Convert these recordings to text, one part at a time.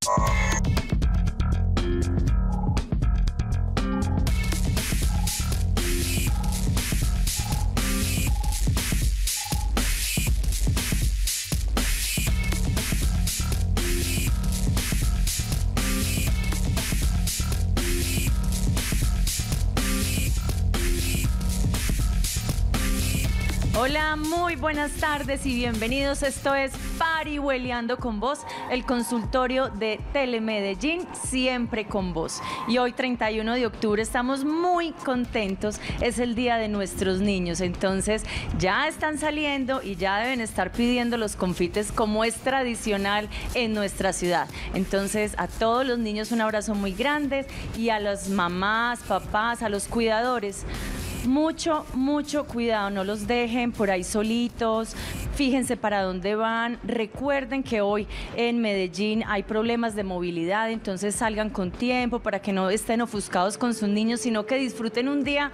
Hola, muy buenas tardes y bienvenidos. Esto es Parihueliando con Vos, el consultorio de Telemedellín, siempre con vos. Y hoy, 31 de octubre, estamos muy contentos. Es el día de nuestros niños. Entonces, ya están saliendo y ya deben estar pidiendo los confites como es tradicional en nuestra ciudad. Entonces, a todos los niños un abrazo muy grande y a las mamás, papás, a los cuidadores. Mucho cuidado, no los dejen por ahí solitos, fíjense para dónde van. Recuerden que hoy en Medellín hay problemas de movilidad, entonces salgan con tiempo para que no estén ofuscados con sus niños, sino que disfruten un día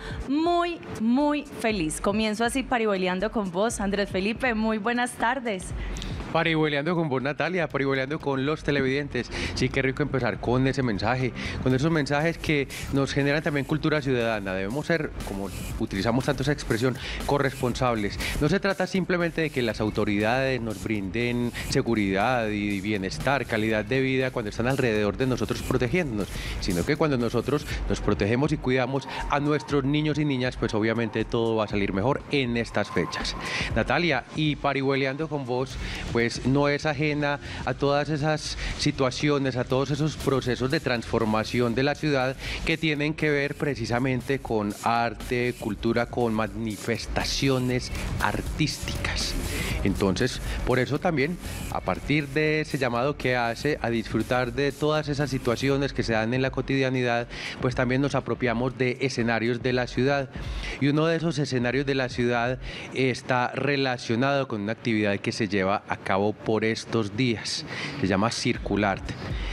muy feliz. Comienzo así Parihueliando con vos, Andrés Felipe, muy buenas tardes. Parihueliando con vos, Natalia, parihueliando con los televidentes. Sí, qué rico empezar con ese mensaje, con esos mensajes que nos generan también cultura ciudadana. Debemos ser, como utilizamos tanto esa expresión, corresponsables. No se trata simplemente de que las autoridades nos brinden seguridad y bienestar, calidad de vida cuando están alrededor de nosotros protegiéndonos, sino que cuando nosotros nos protegemos y cuidamos a nuestros niños y niñas, pues obviamente todo va a salir mejor en estas fechas. Natalia, y parihueliando con vos, pues no es ajena a todas esas situaciones, a todos esos procesos de transformación de la ciudad que tienen que ver precisamente con arte, cultura, con manifestaciones artísticas. Entonces, por eso también, a partir de ese llamado que hace a disfrutar de todas esas situaciones que se dan en la cotidianidad, pues también nos apropiamos de escenarios de la ciudad. Y uno de esos escenarios de la ciudad está relacionado con una actividad que se lleva a cabo por estos días. Se llama Circulart.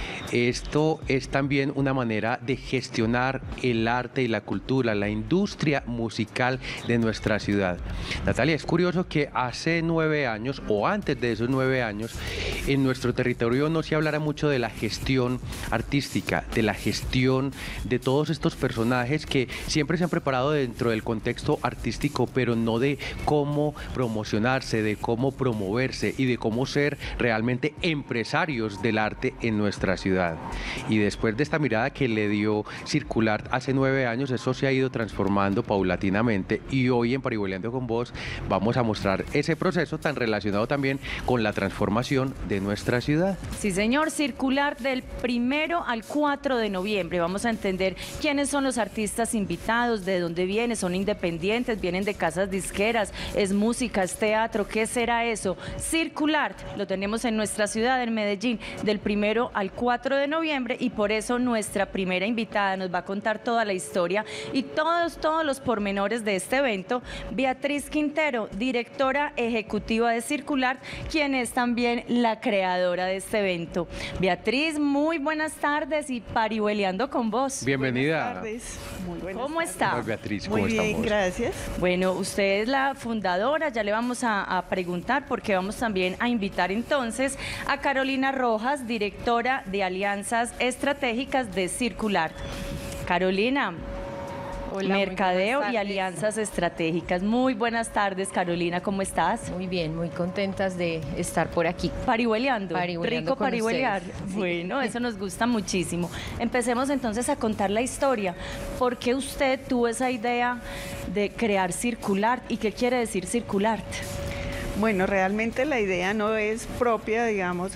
Esto es también una manera de gestionar el arte y la cultura, la industria musical de nuestra ciudad. Natalia, es curioso que hace 9 años, o antes de esos 9 años, en nuestro territorio no se hablara mucho de la gestión artística, de la gestión de todos estos personajes que siempre se han preparado dentro del contexto artístico, pero no de cómo promocionarse, de cómo promoverse y de cómo ser realmente empresarios del arte en nuestra ciudad. Y después de esta mirada que le dio Circulart hace 9 años, eso se ha ido transformando paulatinamente, y hoy en Parihueliando con Vos vamos a mostrar ese proceso tan relacionado también con la transformación de nuestra ciudad. Sí, señor, Circulart del 1 al 4 de noviembre. Vamos a entender quiénes son los artistas invitados, de dónde vienen, son independientes, vienen de casas disqueras, es música, es teatro, ¿qué será eso? Circulart lo tenemos en nuestra ciudad, en Medellín, del 1 al 4 de noviembre, y por eso nuestra primera invitada nos va a contar toda la historia y todos los pormenores de este evento, Beatriz Quintero, directora ejecutiva de Circulart, quien es también la creadora de este evento. Beatriz, muy buenas tardes y Parihueliando con vos. Bienvenida. Buenas tardes. Muy buenas ¿Cómo está? Hola, Beatriz, ¿cómo Muy bien, estamos? gracias. Bueno, usted es la fundadora, ya le vamos a preguntar, porque vamos también a invitar entonces a Carolina Rojas, directora de Alianzas Estratégicas de Circulart. Carolina, Hola, mercadeo muy y alianzas estratégicas. Muy buenas tardes, Carolina, ¿cómo estás? Muy bien, muy contentas de estar por aquí. Parihueliando, Parihueliando rico con parihueliar. ustedes, sí. Bueno, eso nos gusta muchísimo. Empecemos entonces a contar la historia. ¿Por qué usted tuvo esa idea de crear Circulart y qué quiere decir Circulart? Bueno, realmente la idea no es propia, digamos,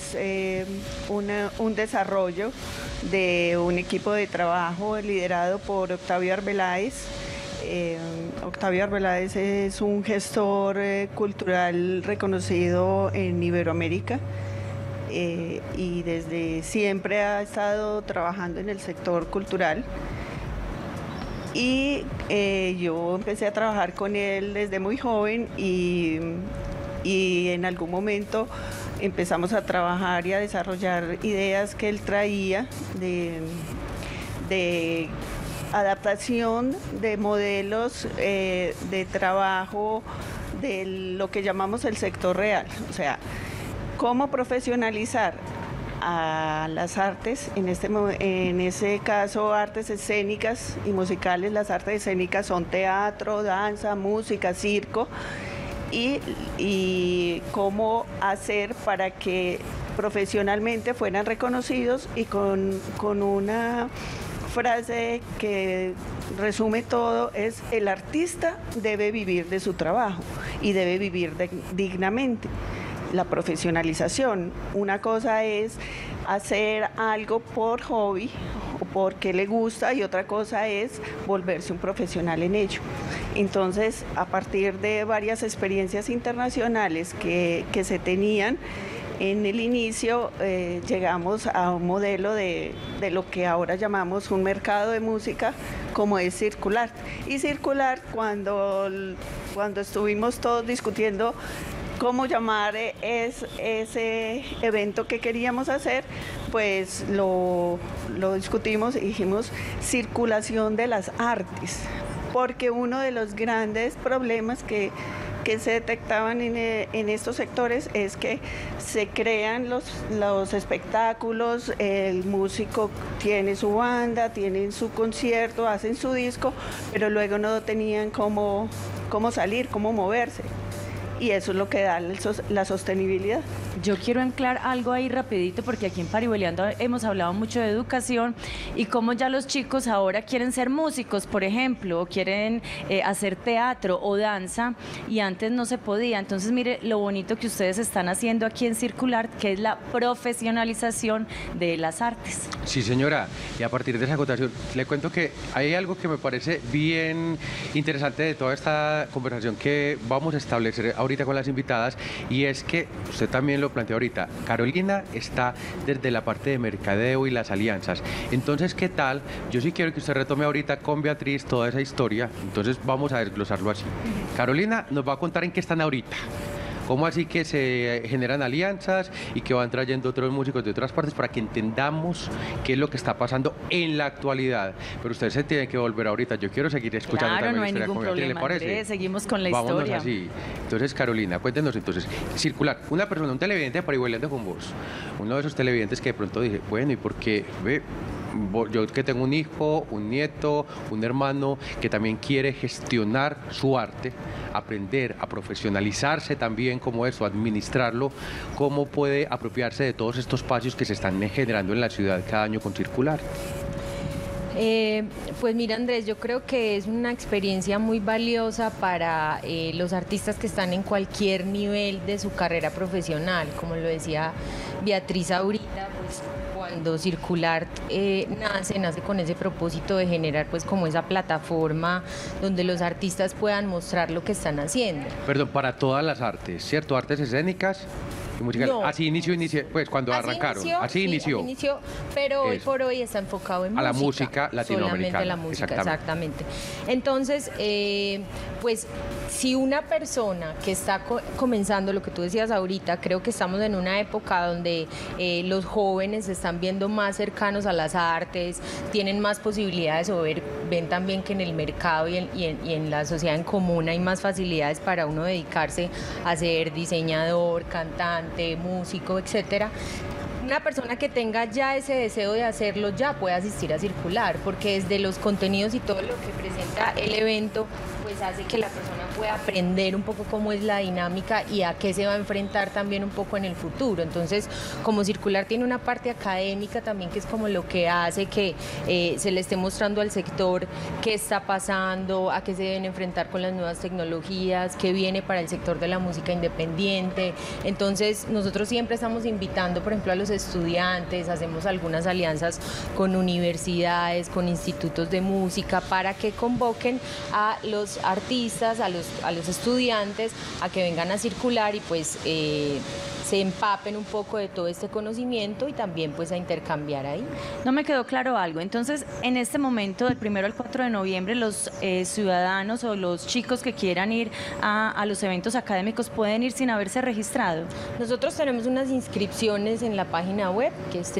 un desarrollo de un equipo de trabajo liderado por Octavio Arbeláez. Octavio Arbeláez es un gestor cultural reconocido en Iberoamérica. Y desde siempre ha estado trabajando en el sector cultural. Y yo empecé a trabajar con él desde muy joven y en algún momento empezamos a trabajar y a desarrollar ideas que él traía de adaptación de modelos de trabajo de lo que llamamos el sector real. O sea, cómo profesionalizar a las artes, en ese caso artes escénicas y musicales. Las artes escénicas son teatro, danza, música, circo, y cómo hacer para que profesionalmente fueran reconocidos, y con una frase que resume todo es: el artista debe vivir de su trabajo y debe vivir dignamente. La profesionalización, una cosa es hacer algo por hobby o porque le gusta, y otra cosa es volverse un profesional en ello. Entonces, a partir de varias experiencias internacionales que se tenían en el inicio, llegamos a un modelo de lo que ahora llamamos un mercado de música, como es Circular. Y Circular, cuando estuvimos todos discutiendo cómo llamar ese evento que queríamos hacer, pues lo discutimos y dijimos circulación de las artes, porque uno de los grandes problemas que se detectaban en estos sectores es que se crean los espectáculos, el músico tiene su banda, tienen su concierto, hacen su disco, pero luego no tenían cómo salir, cómo moverse. Y eso es lo que da la sostenibilidad. Yo quiero anclar algo ahí rapidito, porque aquí en Parihueliando hemos hablado mucho de educación y cómo ya los chicos ahora quieren ser músicos, por ejemplo, o quieren hacer teatro o danza, y antes no se podía. Entonces, mire lo bonito que ustedes están haciendo aquí en Circular, que es la profesionalización de las artes. Sí, señora, y a partir de esa acotación, le cuento que hay algo que me parece bien interesante de toda esta conversación que vamos a establecer ahorita con las invitadas, y es que usted también lo planteó ahorita. Carolina está desde la parte de mercadeo y las alianzas. Entonces, ¿qué tal? Yo sí quiero que usted retome ahorita con Beatriz toda esa historia. Entonces, vamos a desglosarlo así. Carolina nos va a contar en qué están ahorita. ¿Cómo así que se generan alianzas y que van trayendo otros músicos de otras partes para que entendamos qué es lo que está pasando en la actualidad? Pero usted se tiene que volver ahorita. Yo quiero seguir escuchando claro, también no hay la historia. ningún problema, ¿Le parece? Andrés, seguimos con la Vámonos historia. Así. Entonces, Carolina, cuéntenos entonces. Circular, una persona, un televidente de Parihueliando con vos. Uno de esos televidentes que de pronto dice, bueno, ¿y por qué? Yo que tengo un hijo, un nieto, un hermano que también quiere gestionar su arte, aprender a profesionalizarse también como eso, administrarlo, ¿cómo puede apropiarse de todos estos espacios que se están generando en la ciudad cada año con Circular? Pues mira, Andrés, yo creo que es una experiencia muy valiosa para los artistas que están en cualquier nivel de su carrera profesional. Como lo decía Beatriz ahorita, pues cuando Circular nace con ese propósito de generar pues como esa plataforma donde los artistas puedan mostrar lo que están haciendo. Perdón, para todas las artes, ¿cierto? Artes escénicas y musicales. No. Así inició, pues cuando Así arrancaron. inició, así sí, inició. así inició, pero hoy Eso. por hoy está enfocado en A la música, música latinoamericana. solamente la música, exactamente. Entonces, pues si una persona que está comenzando, lo que tú decías ahorita, creo que estamos en una época donde los jóvenes se están viendo más cercanos a las artes, tienen más posibilidades, o ven también que en el mercado y en la sociedad en común hay más facilidades para uno dedicarse a ser diseñador, cantante, músico, etcétera. Una persona que tenga ya ese deseo de hacerlo ya puede asistir a Circular, porque desde los contenidos y todo lo que presenta el evento, pues hace que la persona pueda aprender un poco cómo es la dinámica y a qué se va a enfrentar también un poco en el futuro. Entonces, como Circular tiene una parte académica también, que es como lo que hace que se le esté mostrando al sector qué está pasando, a qué se deben enfrentar con las nuevas tecnologías, qué viene para el sector de la música independiente. Entonces, nosotros siempre estamos invitando, por ejemplo, a los estudiantes, hacemos algunas alianzas con universidades, con institutos de música, para que convoquen a los artistas, a los estudiantes, a que vengan a Circular y pues se empapen un poco de todo este conocimiento y también pues a intercambiar ahí. No me quedó claro algo. Entonces, en este momento, del 1 al 4 de noviembre, los ciudadanos o los chicos que quieran ir a los eventos académicos pueden ir sin haberse registrado. Nosotros tenemos unas inscripciones en la página web, que es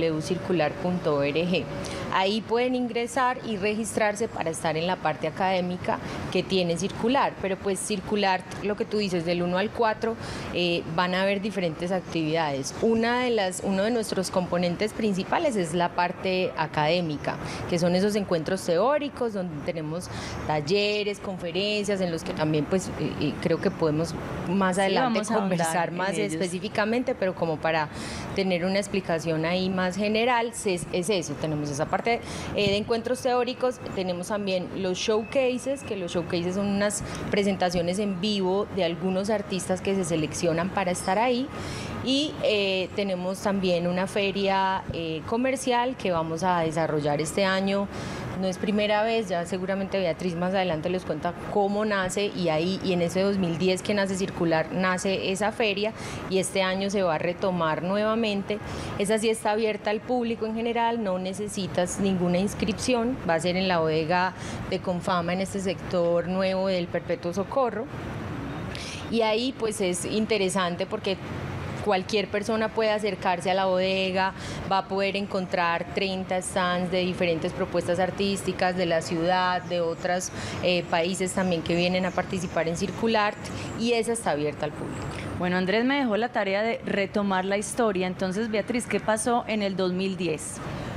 www.circular.org. Ahí pueden ingresar y registrarse para estar en la parte académica que tiene Circular. Pero pues Circular, lo que tú dices, del 1 al 4, van a haber diferentes diferentes actividades. Uno de nuestros componentes principales es la parte académica, que son esos encuentros teóricos donde tenemos talleres, conferencias, en los que también pues creo que podemos más adelante conversar más específicamente, pero como para tener una explicación ahí más general, es eso, tenemos esa parte de encuentros teóricos, tenemos también los showcases, que los showcases son unas presentaciones en vivo de algunos artistas que se seleccionan para estar ahí, y tenemos también una feria comercial que vamos a desarrollar este año. No es primera vez, ya seguramente Beatriz más adelante les cuenta cómo nace, y en ese 2010 que nace Circular, nace esa feria, y este año se va a retomar nuevamente. Esa sí está abierta al público en general, no necesitas ninguna inscripción, va a ser en la bodega de Confama, en este sector nuevo del Perpetuo Socorro, y ahí pues es interesante porque cualquier persona puede acercarse a la bodega, va a poder encontrar 30 stands de diferentes propuestas artísticas de la ciudad, de otros países también que vienen a participar en Circulart, y esa está abierta al público. Bueno, Andrés me dejó la tarea de retomar la historia. Entonces, Beatriz, ¿qué pasó en el 2010?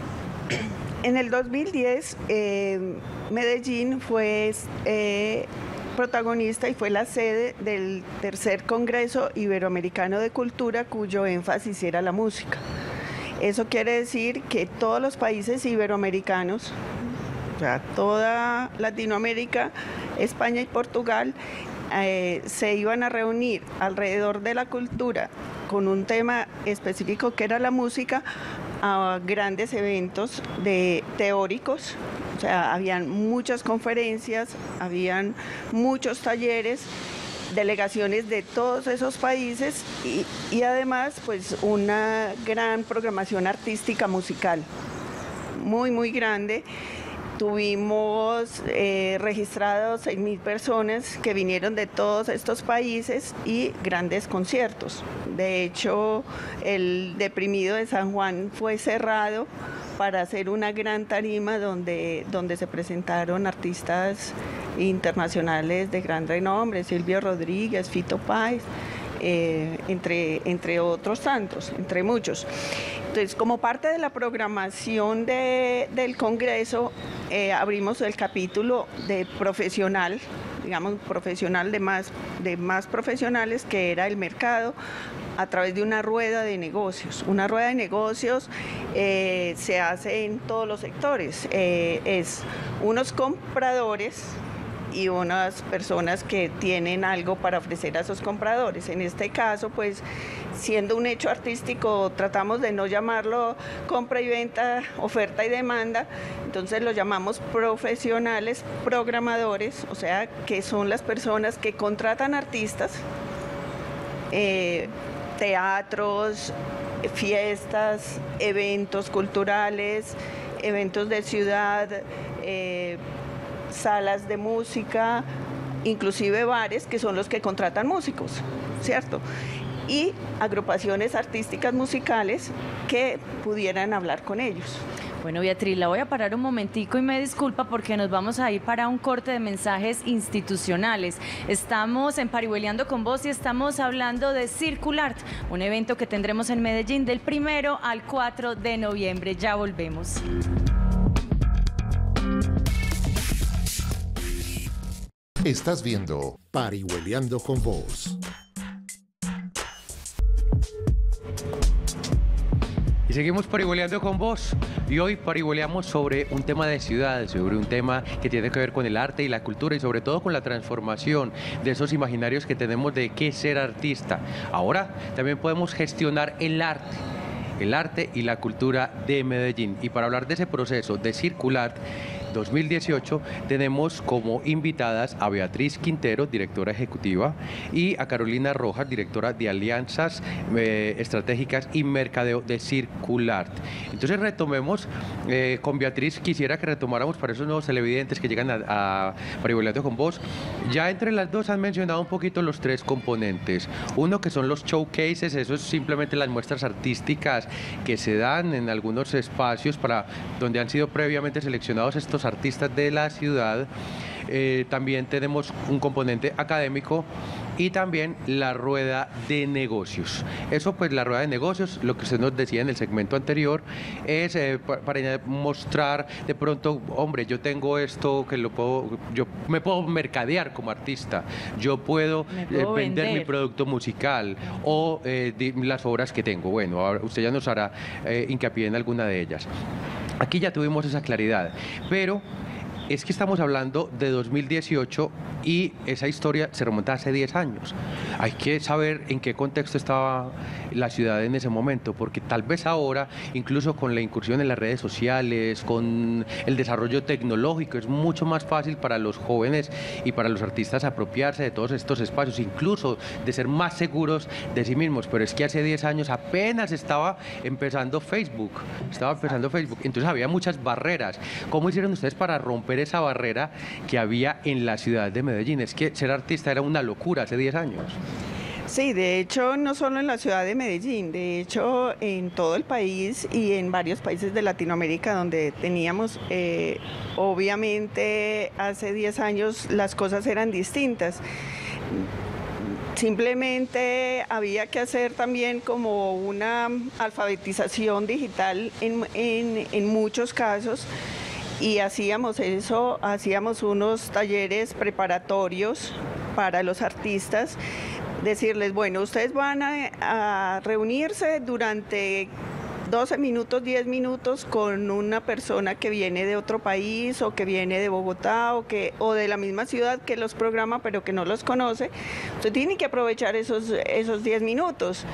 En el 2010, Medellín fue protagonista y fue la sede del tercer Congreso Iberoamericano de Cultura, cuyo énfasis era la música. Eso quiere decir que todos los países iberoamericanos, o sea, toda Latinoamérica, España y Portugal, se iban a reunir alrededor de la cultura con un tema específico que era la música, a grandes eventos teóricos. O sea, habían muchas conferencias, habían muchos talleres, delegaciones de todos esos países y además pues una gran programación artística musical, muy, muy grande. Tuvimos registrados 6.000 personas que vinieron de todos estos países y grandes conciertos. De hecho, el Deprimido de San Juan fue cerrado para hacer una gran tarima donde se presentaron artistas internacionales de gran renombre, Silvio Rodríguez, Fito Páez, entre otros tantos, entre muchos. Entonces, como parte de la programación del Congreso, abrimos el capítulo de profesional, digamos profesional de más profesionales, que era el mercado, a través de una rueda de negocios. Una rueda de negocios se hace en todos los sectores, es unos compradores y unas personas que tienen algo para ofrecer a esos compradores. En este caso, pues, siendo un hecho artístico, tratamos de no llamarlo compra y venta, oferta y demanda, entonces lo llamamos profesionales programadores, o sea, que son las personas que contratan artistas, teatros, fiestas, eventos culturales, eventos de ciudad, salas de música, inclusive bares, que son los que contratan músicos, ¿cierto? Y agrupaciones artísticas musicales que pudieran hablar con ellos. Bueno, Beatriz, la voy a parar un momentico y me disculpa porque nos vamos a ir para un corte de mensajes institucionales. Estamos en Parihueliando con Vos y estamos hablando de Circulart, un evento que tendremos en Medellín del 1 al 4 de noviembre. Ya volvemos. Estás viendo Parihueliando con Vos. Y seguimos parihueleando con vos, y hoy parihueleamos sobre un tema de ciudad, sobre un tema que tiene que ver con el arte y la cultura y sobre todo con la transformación de esos imaginarios que tenemos de qué ser artista. Ahora también podemos gestionar el arte y la cultura de Medellín. Y para hablar de ese proceso de Circulart 2018 tenemos como invitadas a Beatriz Quintero, directora ejecutiva, y a Carolina Rojas, directora de Alianzas Estratégicas y Mercadeo de Circulart. Entonces retomemos con Beatriz, quisiera que retomáramos para esos nuevos televidentes que llegan a Parihueliando con Vos. Ya entre las dos han mencionado un poquito los tres componentes. Uno que son los showcases, eso es simplemente las muestras artísticas que se dan en algunos espacios donde han sido previamente seleccionados estos artistas de la ciudad. También tenemos un componente académico y también la rueda de negocios. Eso pues la rueda de negocios, lo que usted nos decía en el segmento anterior, es para mostrar de pronto, hombre, yo tengo esto que yo me puedo mercadear como artista, yo puedo vender mi producto musical o las obras que tengo. Bueno, ahora usted ya nos hará hincapié en alguna de ellas. Aquí ya tuvimos esa claridad, pero es que estamos hablando de 2018 y esa historia se remonta hace 10 años. Hay que saber en qué contexto estaba la ciudad en ese momento, porque tal vez ahora, incluso con la incursión en las redes sociales, con el desarrollo tecnológico, es mucho más fácil para los jóvenes y para los artistas apropiarse de todos estos espacios, incluso de ser más seguros de sí mismos. Pero es que hace 10 años apenas estaba empezando Facebook, entonces había muchas barreras. ¿Cómo hicieron ustedes para romper esa barrera que había en la ciudad de Medellín? Es que ser artista era una locura hace 10 años. Sí, de hecho, no solo en la ciudad de Medellín, de hecho, en todo el país y en varios países de Latinoamérica donde teníamos, obviamente, hace 10 años las cosas eran distintas. Simplemente había que hacer también como una alfabetización digital en muchos casos. Y hacíamos eso, hacíamos unos talleres preparatorios para los artistas, decirles, bueno, ustedes van a reunirse durante 12 minutos, 10 minutos con una persona que viene de otro país o que viene de Bogotá o de la misma ciudad que los programa pero que no los conoce. Usted tiene que aprovechar esos 10 minutos.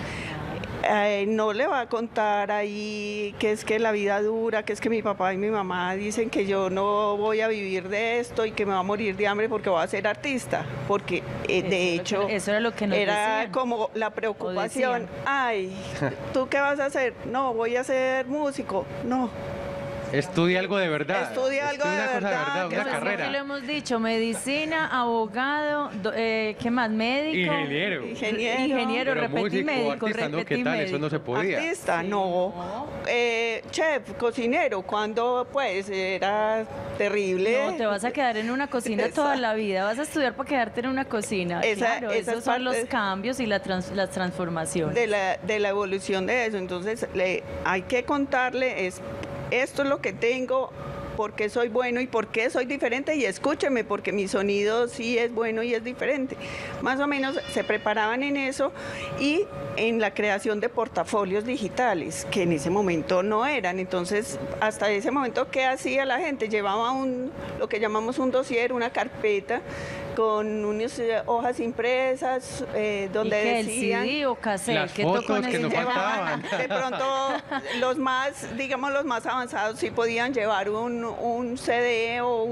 No le va a contar ahí que es que la vida dura, que es que mi papá y mi mamá dicen que yo no voy a vivir de esto y que me va a morir de hambre porque voy a ser artista, porque de hecho eso era lo que nos era decían, como la preocupación, ay, ¿tú qué vas a hacer? No, voy a ser músico, no. Estudia algo de verdad. Estudia algo de una cosa verdad, una pues carrera. Lo hemos dicho, medicina, abogado, ¿qué más? Médico. Ingeniero, Pero repetí músico, médico, artista, ¿no? repetí ¿Qué tal? médico. Eso no se podía. Artista, no. Chef, cocinero, cuando pues era terrible. No, te vas a quedar en una cocina toda la vida, vas a estudiar para quedarte en una cocina. Claro, esa esos es son los parte cambios y las transformaciones. de la evolución de eso. Entonces hay que contarle, esto es lo que tengo, por qué soy bueno y por qué soy diferente, y escúcheme porque mi sonido sí es bueno y es diferente. Más o menos se preparaban en eso y en la creación de portafolios digitales, que en ese momento no eran. Entonces, hasta ese momento, ¿qué hacía la gente? Llevaba lo que llamamos un dossier, una carpeta, con unas hojas impresas donde ¿Y decían... el CD o cassette? Las ¿Qué fotos tocó en que ese nos momento? faltaban. De pronto los más avanzados sí podían llevar un CD o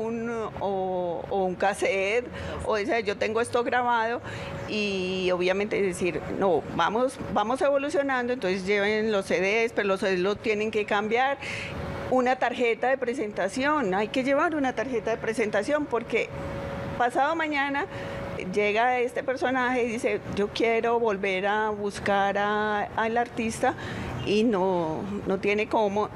un cassette, o decir, yo tengo esto grabado, y obviamente decir, no, vamos evolucionando, entonces lleven los CDs, pero los CDs los tienen que cambiar. Una tarjeta de presentación, hay que llevar una tarjeta de presentación porque pasado mañana llega este personaje y dice, yo quiero volver a buscar al artista y no tiene cómo.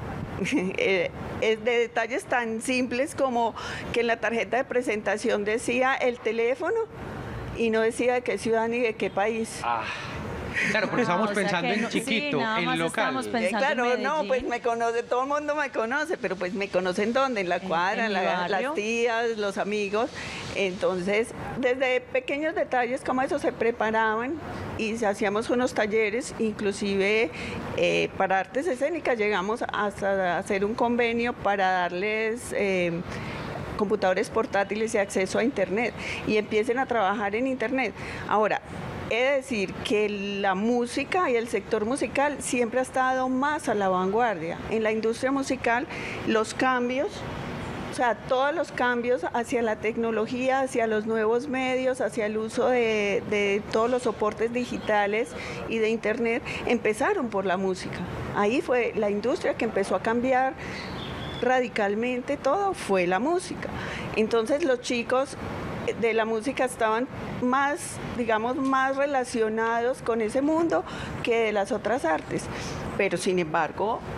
Es de detalles tan simples como que en la tarjeta de presentación decía el teléfono y no decía de qué ciudad ni de qué país. Claro, porque estábamos o sea pensando que en no, chiquito, sí, nada en más local. estamos pensando Claro, en no, Medellín. pues me conoce, todo el mundo me conoce, pero pues me conocen dónde, en la cuadra, en mi barrio. las tías, los amigos. Entonces, desde pequeños detalles como eso se preparaban y hacíamos unos talleres, inclusive para artes escénicas llegamos hasta hacer un convenio para darles computadores portátiles y acceso a internet y empiecen a trabajar en internet. Ahora, he de decir que la música y el sector musical siempre ha estado más a la vanguardia. En la industria musical, los cambios, o sea, todos los cambios hacia la tecnología, hacia los nuevos medios, hacia el uso de todos los soportes digitales y de internet, empezaron por la música. Ahí fue la industria que empezó a cambiar radicalmente todo, fue la música. Entonces los chicos de la música estaban más, digamos, más relacionados con ese mundo que de las otras artes. Pero sin embargo,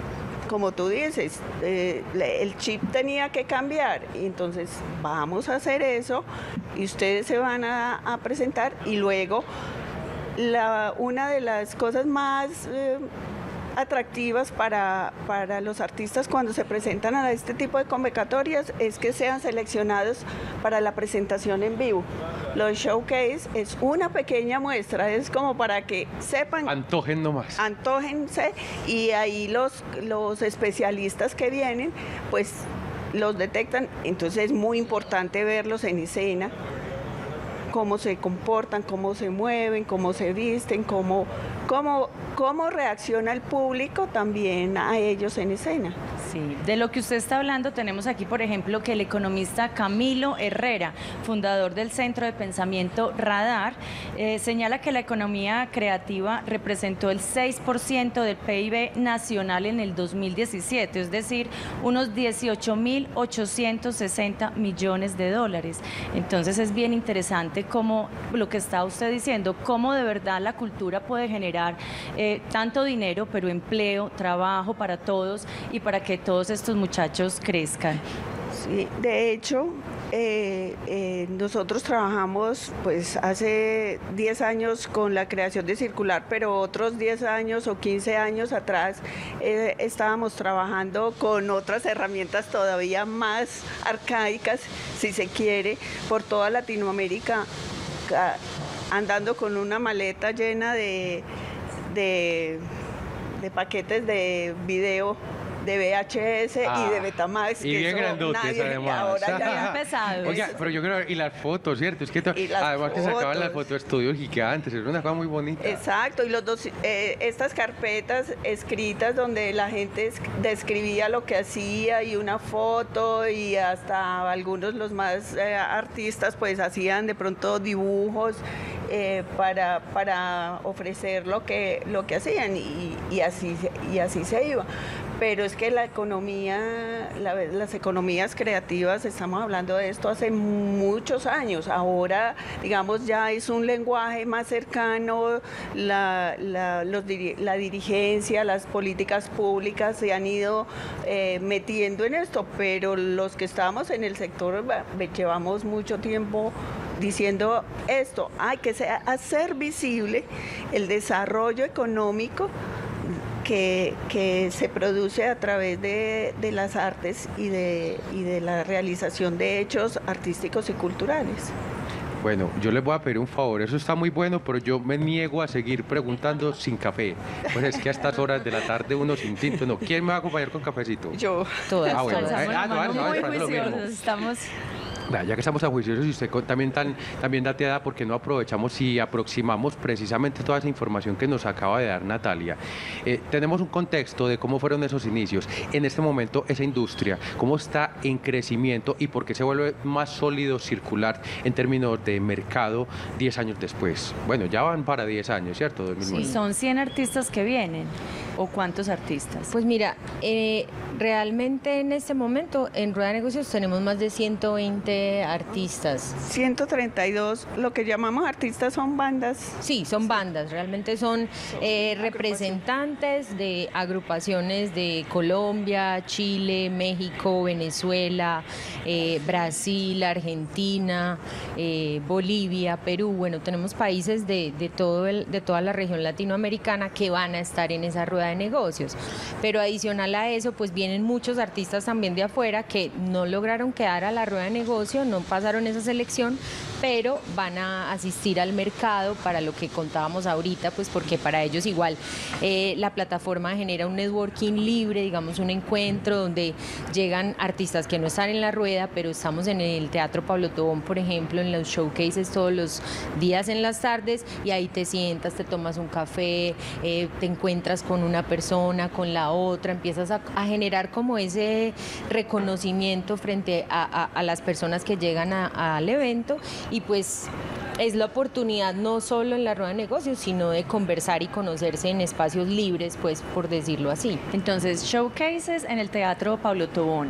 como tú dices, el chip tenía que cambiar, y entonces vamos a hacer eso y ustedes se van a presentar, y luego una de las cosas más atractivas para los artistas cuando se presentan a este tipo de convocatorias es que sean seleccionados para la presentación en vivo. Los showcase es una pequeña muestra, es como para que sepan. Antojen nomás. Antójense, y ahí los especialistas que vienen, pues los detectan. Entonces es muy importante verlos en escena, cómo se comportan, cómo se mueven, cómo se visten, cómo reacciona el público también a ellos en escena. Sí, de lo que usted está hablando tenemos aquí, por ejemplo, que el economista Camilo Herrera, fundador del Centro de Pensamiento Radar, señala que la economía creativa representó el 6% del PIB nacional en el 2017, es decir, unos 18.860 millones de dólares. Entonces es bien interesante cómo lo que está usted diciendo, cómo de verdad la cultura puede generar tanto dinero, pero empleo, trabajo para todos y para que todos estos muchachos crezcan. Sí, de hecho, nosotros trabajamos pues hace 10 años con la creación de Circular, pero otros 10 años o 15 años atrás estábamos trabajando con otras herramientas todavía más arcaicas, si se quiere, por toda Latinoamérica, andando con una maleta llena de paquetes de video, de VHS y de Betamax. Y bien grandotes, además. Ahora ya pesados. Oiga, pero yo creo, y las fotos, ¿cierto? Es que además que sacaban las fotos de estudios gigantes, era una cosa muy bonita. Exacto, y estas carpetas escritas donde la gente describía lo que hacía y una foto, y hasta algunos, los más artistas, pues hacían de pronto dibujos para ofrecer lo que hacían, y así se iba. Pero es que la economía, las economías creativas, estamos hablando de esto hace muchos años. Ahora, digamos, ya es un lenguaje más cercano, la dirigencia, las políticas públicas se han ido metiendo en esto, pero los que estamos en el sector llevamos mucho tiempo diciendo esto: hay que hacer visible el desarrollo económico que se produce a través de las artes y de la realización de hechos artísticos y culturales. Bueno, yo les voy a pedir un favor, eso está muy bueno, pero yo me niego a seguir preguntando sin café. Pues es que a estas horas de la tarde uno sin tinto, no. ¿Quién me va a acompañar con cafecito? Yo. Todas. Ah, bueno. Muy juiciosos, estamos... Ya que estamos a juiciosos y usted también dateada, porque no aprovechamos y aproximamos precisamente toda esa información que nos acaba de dar Natalia. Tenemos un contexto de cómo fueron esos inicios. En este momento esa industria, cómo está en crecimiento y por qué se vuelve más sólido Circular en términos de mercado 10 años después. Bueno, ya van para 10 años, ¿cierto? 2009. Sí, son 100 artistas que vienen. ¿O cuántos artistas? Pues mira, realmente en este momento en Rueda de Negocios tenemos más de 120 artistas. 132, lo que llamamos artistas son bandas. Sí, son bandas, realmente son representantes de agrupaciones de Colombia, Chile, México, Venezuela, Brasil, Argentina, Bolivia, Perú. Bueno, tenemos países de toda la región latinoamericana que van a estar en esa rueda de negocios, pero adicional a eso pues vienen muchos artistas también de afuera que no lograron quedar a la rueda de negocio, no pasaron esa selección, pero van a asistir al mercado para lo que contábamos ahorita, pues porque para ellos igual la plataforma genera un networking libre, digamos un encuentro donde llegan artistas que no están en la rueda, pero estamos en el Teatro Pablo Tobón, por ejemplo, en los showcases todos los días en las tardes, y ahí te sientas, te tomas un café, te encuentras con una persona, con la otra, empiezas a generar como ese reconocimiento frente a las personas que llegan al evento, y pues es la oportunidad no solo en la rueda de negocios, sino de conversar y conocerse en espacios libres, pues por decirlo así. Entonces, showcases en el Teatro Pablo Tobón.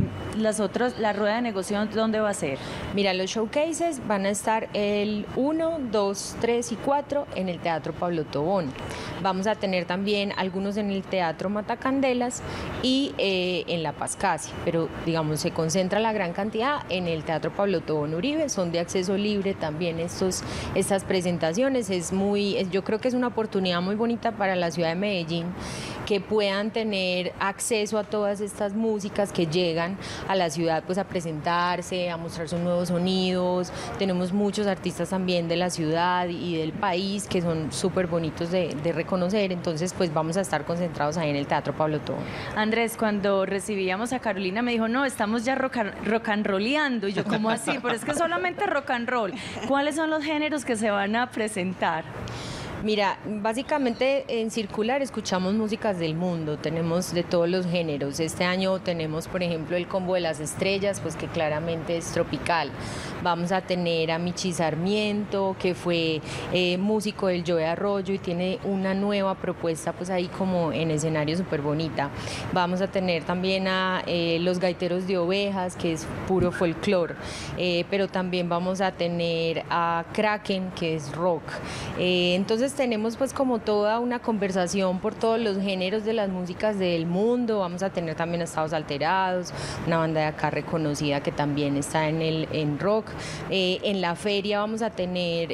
La rueda de negocios, ¿dónde va a ser? Mira, los showcases van a estar el 1, 2, 3 y 4 en el Teatro Pablo Tobón. Vamos a tener también algunos en el Teatro Matacandelas y en La Paz Casi, pero digamos se concentra la gran cantidad en el Teatro Pablo Tobón Uribe, son de acceso libre también estas presentaciones. Yo creo que es una oportunidad muy bonita para la ciudad de Medellín que puedan tener acceso a todas estas músicas que llegan a la ciudad pues a presentarse, a mostrar sus nuevos sonidos. Tenemos muchos artistas también de la ciudad y del país que son súper bonitos de reconocer, entonces pues vamos a estar concentrados ahí en el Teatro Pablo Tobón. Andrés, cuando recibíamos a Carolina me dijo, no, estamos ya rock and rolleando, y yo, ¿cómo así? Pero es que solamente rock and roll. ¿Cuáles son los géneros que se van a presentar? Mira, básicamente en Circular escuchamos músicas del mundo, tenemos de todos los géneros. Este año tenemos, por ejemplo, el Combo de las Estrellas, pues que claramente es tropical. Vamos a tener a Michi Sarmiento, que fue músico del Joe Arroyo y tiene una nueva propuesta pues ahí como en escenario súper bonita. Vamos a tener también a Los Gaiteros de Ovejas, que es puro folclore, pero también vamos a tener a Kraken, que es rock. Entonces tenemos pues como toda una conversación por todos los géneros de las músicas del mundo. Vamos a tener también a Estados Alterados, una banda de acá reconocida que también está en rock. En la feria vamos a tener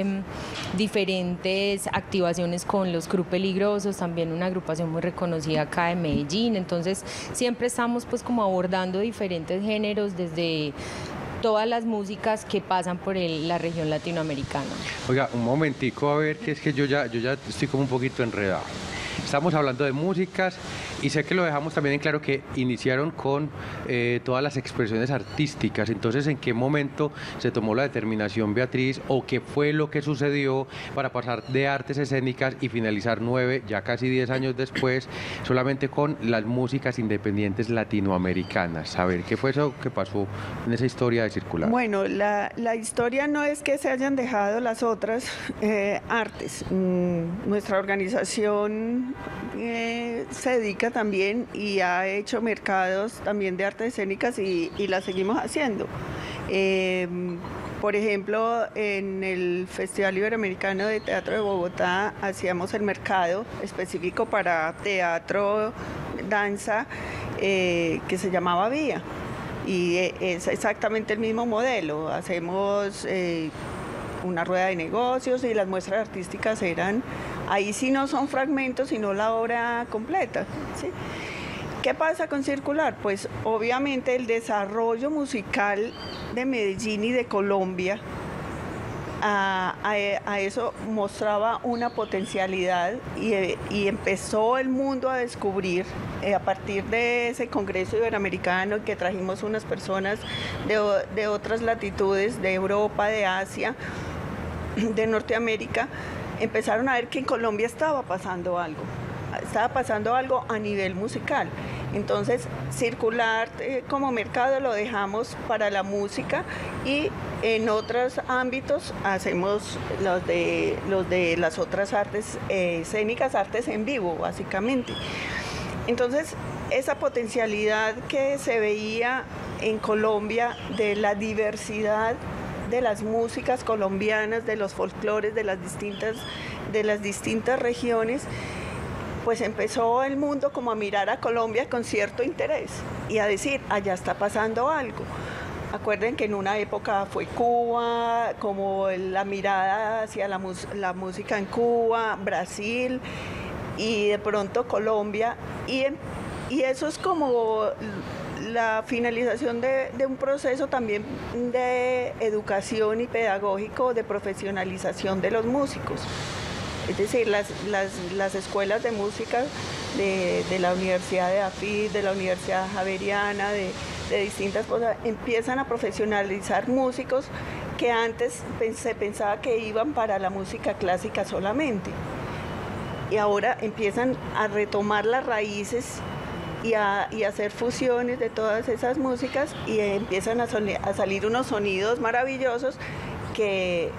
diferentes activaciones con los Crew Peligrosos, también una agrupación muy reconocida acá de Medellín. Entonces siempre estamos pues como abordando diferentes géneros desde todas las músicas que pasan por la región latinoamericana. Oiga, un momentico, a ver, que es que yo ya estoy como un poquito enredado. Estamos hablando de músicas y sé que lo dejamos también en claro que iniciaron con todas las expresiones artísticas. Entonces, ¿en qué momento se tomó la determinación, Beatriz, o qué fue lo que sucedió para pasar de artes escénicas y finalizar 9, ya casi 10 años después, solamente con las músicas independientes latinoamericanas? A ver, ¿qué fue eso que pasó en esa historia de Circular? Bueno, la historia no es que se hayan dejado las otras artes. Nuestra organización se dedica también y ha hecho mercados también de artes escénicas y la seguimos haciendo. Por ejemplo, en el Festival Iberoamericano de Teatro de Bogotá hacíamos el mercado específico para teatro, danza, que se llamaba Vía. Y es exactamente el mismo modelo. Hacemos una rueda de negocios y las muestras artísticas eran, ahí sí no son fragmentos, sino la obra completa, ¿sí? ¿Qué pasa con Circular? Pues obviamente el desarrollo musical de Medellín y de Colombia a eso mostraba una potencialidad y empezó el mundo a descubrir a partir de ese Congreso Iberoamericano que trajimos unas personas de otras latitudes, de Europa, de Asia, de Norteamérica, empezaron a ver que en Colombia estaba pasando algo a nivel musical. Entonces, Circular como mercado lo dejamos para la música y en otros ámbitos hacemos los de las otras artes escénicas, artes en vivo, básicamente. Entonces, esa potencialidad que se veía en Colombia de la diversidad de las músicas colombianas, de los folclores de las distintas regiones, pues empezó el mundo como a mirar a Colombia con cierto interés y a decir, allá está pasando algo. Acuerden que en una época fue Cuba, como la mirada hacia la música en Cuba, Brasil y de pronto Colombia. Y eso es como la finalización de un proceso también de educación y pedagógico, de profesionalización de los músicos. Es decir, las escuelas de música de la Universidad de AFID, de la Universidad Javeriana, de distintas cosas, empiezan a profesionalizar músicos que antes se pensaba que iban para la música clásica solamente. Y ahora empiezan a retomar las raíces y a hacer fusiones de todas esas músicas y empiezan a salir unos sonidos maravillosos que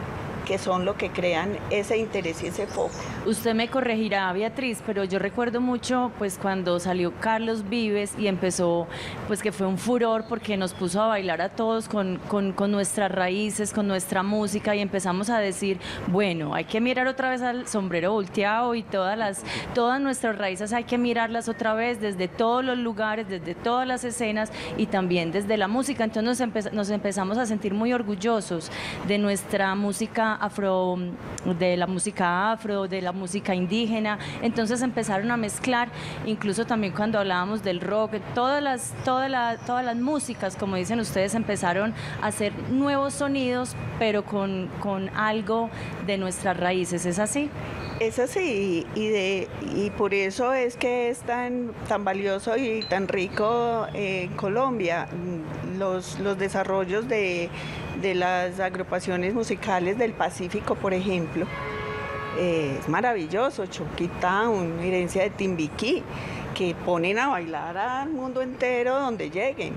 que son lo que crean ese interés y ese foco. Usted me corregirá, Beatriz, pero yo recuerdo mucho pues cuando salió Carlos Vives y empezó, pues que fue un furor porque nos puso a bailar a todos con nuestras raíces, con nuestra música, y empezamos a decir, bueno, hay que mirar otra vez al sombrero volteado y todas nuestras raíces hay que mirarlas otra vez desde todos los lugares, desde todas las escenas y también desde la música. Entonces nos empezamos a sentir muy orgullosos de nuestra música afro, de la música afro, de la música indígena. Entonces empezaron a mezclar, incluso también cuando hablábamos del rock, todas las músicas, como dicen ustedes, empezaron a hacer nuevos sonidos, pero con algo de nuestras raíces. ¿Es así? Es así, y por eso es que es tan valioso y tan rico en Colombia. Los desarrollos de las agrupaciones musicales del Pacífico, por ejemplo, es maravilloso. Chucky Town, Herencia de Timbiquí, que ponen a bailar al mundo entero donde lleguen.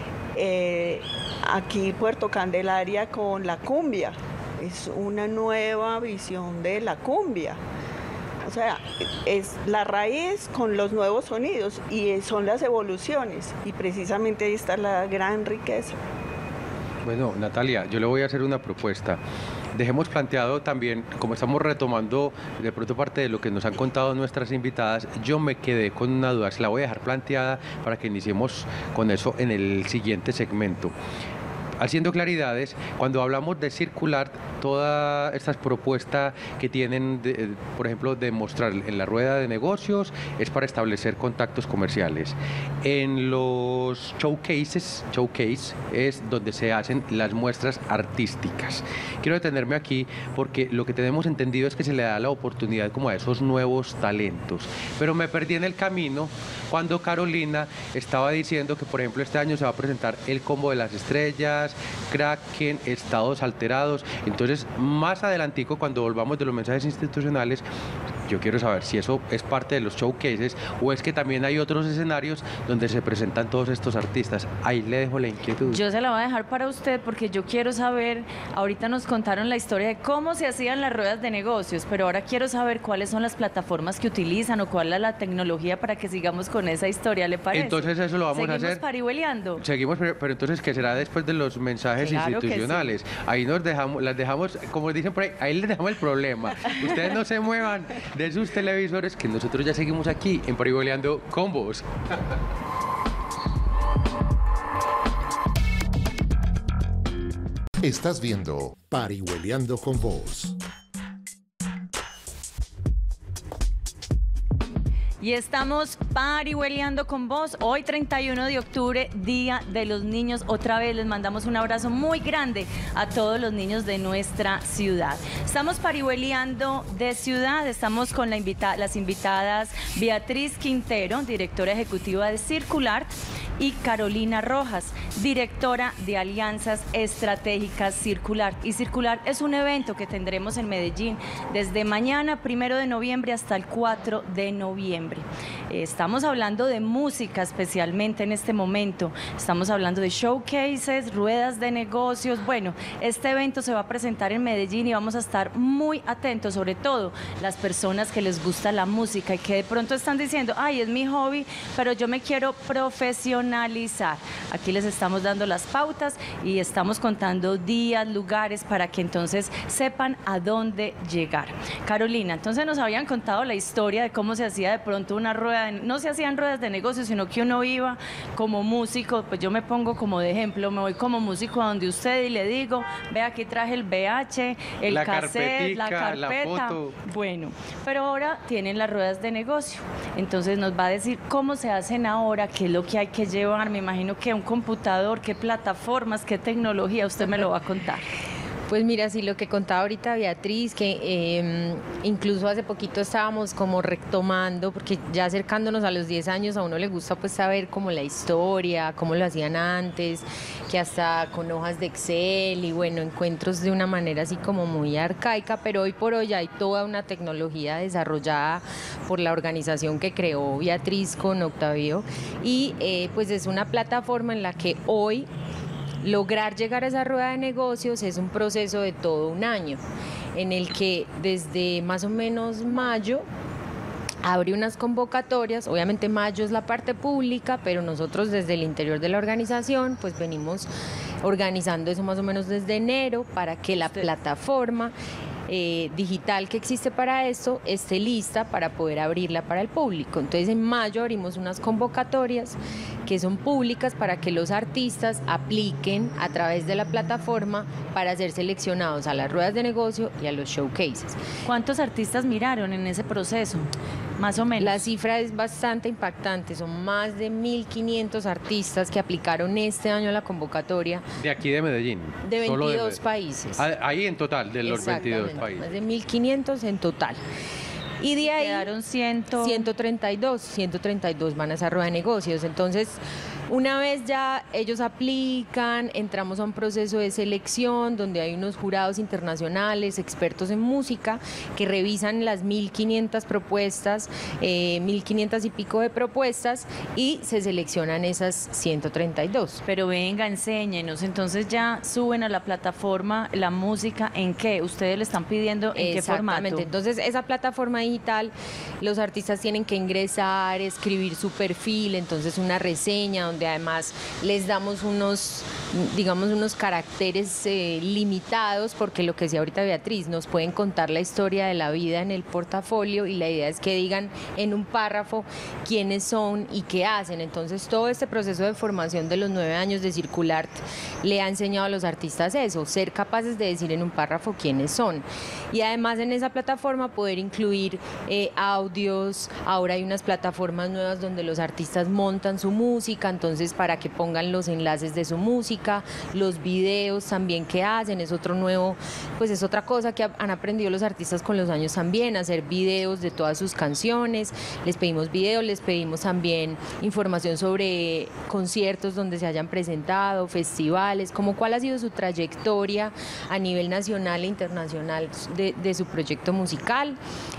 Aquí Puerto Candelaria con la cumbia, es una nueva visión de la cumbia. O sea, es la raíz con los nuevos sonidos y son las evoluciones, y precisamente ahí está la gran riqueza. Bueno, Natalia, yo le voy a hacer una propuesta. Dejemos planteado también, como estamos retomando de pronto parte de lo que nos han contado nuestras invitadas, yo me quedé con una duda, se la voy a dejar planteada para que iniciemos con eso en el siguiente segmento. Haciendo claridades, cuando hablamos de circular, todas estas propuestas que tienen, por ejemplo, de mostrar en la rueda de negocios, es para establecer contactos comerciales. En los showcase es donde se hacen las muestras artísticas. Quiero detenerme aquí porque lo que tenemos entendido es que se le da la oportunidad como a esos nuevos talentos. Pero me perdí en el camino cuando Carolina estaba diciendo que, por ejemplo, este año se va a presentar El Combo de las Estrellas, Kraken, Estados Alterados. Entonces, más adelantico, cuando volvamos de los mensajes institucionales, yo quiero saber si eso es parte de los showcases o es que también hay otros escenarios donde se presentan todos estos artistas. Ahí le dejo la inquietud. Yo se la voy a dejar para usted porque yo quiero saber, ahorita nos contaron la historia de cómo se hacían las ruedas de negocios, pero ahora quiero saber cuáles son las plataformas que utilizan o cuál es la tecnología para que sigamos con esa historia, ¿le parece? Entonces eso lo vamos a hacer. ¿Seguimos parihueleando? Seguimos, pero entonces, ¿qué será después de los mensajes institucionales? Sí. Ahí las dejamos, como dicen por ahí les dejamos el problema. Ustedes no se muevan de sus televisores, que nosotros ya seguimos aquí en Parihueleando con Vos. Estás viendo Parihueleando con Vos. Y estamos parihueleando con vos. Hoy 31 de octubre, Día de los Niños. Otra vez les mandamos un abrazo muy grande a todos los niños de nuestra ciudad. Estamos parihueleando de ciudad. Estamos con las invitadas Beatriz Quintero, directora ejecutiva de Circular, y Carolina Rojas, directora de Alianzas Estratégicas Circular. Y Circular es un evento que tendremos en Medellín desde mañana, 1 de noviembre, hasta el 4 de noviembre. Estamos hablando de música especialmente en este momento. Estamos hablando de showcases, ruedas de negocios. Bueno, este evento se va a presentar en Medellín y vamos a estar muy atentos, sobre todo las personas que les gusta la música y que de pronto están diciendo, ay, es mi hobby, pero yo me quiero profesionalizar. Aquí les estamos dando las pautas y estamos contando días, lugares, para que entonces sepan a dónde llegar. Carolina, entonces nos habían contado la historia de cómo se hacía de pronto una rueda, no se hacían ruedas de negocios, sino que uno iba como músico. Pues yo me pongo como de ejemplo, me voy como músico a donde usted y le digo, ve, aquí traje el VH, el cassette, la carpeta, la foto. Bueno, pero ahora tienen las ruedas de negocio, entonces nos va a decir cómo se hacen ahora, qué es lo que hay que llevar. Me imagino que un computador, qué plataformas, qué tecnología, usted me lo va a contar. Pues mira, sí, lo que contaba ahorita Beatriz, que incluso hace poquito estábamos como retomando, porque ya acercándonos a los 10 años a uno le gusta pues saber como la historia, cómo lo hacían antes, que hasta con hojas de Excel y bueno, encuentros de una manera así como muy arcaica, pero hoy por hoy hay toda una tecnología desarrollada por la organización que creó Beatriz con Octavio y pues es una plataforma en la que hoy lograr llegar a esa rueda de negocios es un proceso de todo un año. en el que desde más o menos mayo abre unas convocatorias. Obviamente mayo es la parte pública, pero nosotros desde el interior de la organización pues venimos organizando eso más o menos desde enero para que la plataforma digital que existe para esto esté lista para poder abrirla para el público. Entonces en mayo abrimos unas convocatorias que son públicas para que los artistas apliquen a través de la plataforma para ser seleccionados a las ruedas de negocio y a los showcases. ¿Cuántos artistas miraron en ese proceso? Más o menos. La cifra es bastante impactante, son más de 1.500 artistas que aplicaron este año a la convocatoria. De aquí de Medellín. De 22 países. Ahí en total, de los 22 países. Más de 1.500 en total. Y de ahí quedaron 132 van a esa rueda de negocios. Entonces, una vez ya ellos aplican, entramos a un proceso de selección donde hay unos jurados internacionales, expertos en música, que revisan las 1.500 propuestas, 1.500 y pico de propuestas, y se seleccionan esas 132. Pero venga, enséñenos, entonces ya suben a la plataforma la música, ¿en qué? ¿Ustedes le están pidiendo en qué formato? Exactamente, entonces esa plataforma digital, los artistas tienen que ingresar, escribir su perfil, entonces una reseña donde además les damos unos caracteres limitados, porque lo que decía ahorita Beatriz, nos pueden contar la historia de la vida en el portafolio y la idea es que digan en un párrafo quiénes son y qué hacen. Entonces todo este proceso de formación de los 9 años de Circulart le ha enseñado a los artistas eso, ser capaces de decir en un párrafo quiénes son. Y además en esa plataforma poder incluir audios. Ahora hay unas plataformas nuevas donde los artistas montan su música, entonces para que pongan los enlaces de su música, los videos también que hacen, es otro nuevo, pues es otra cosa que han aprendido los artistas con los años también, hacer videos de todas sus canciones. Les pedimos videos, les pedimos también información sobre conciertos donde se hayan presentado, festivales, como cuál ha sido su trayectoria a nivel nacional e internacional de su proyecto musical.